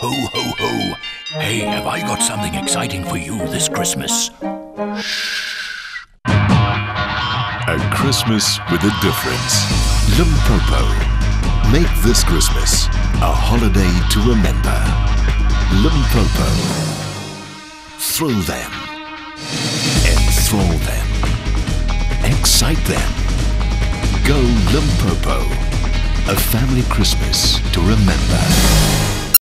Ho, ho, ho. Hey, have I got something exciting for you this Christmas? A Christmas with a difference. Limpopo. Make this Christmas a holiday to remember. Limpopo. Thrill them. Enthrall them. Excite them. Go Limpopo. A family Christmas to remember.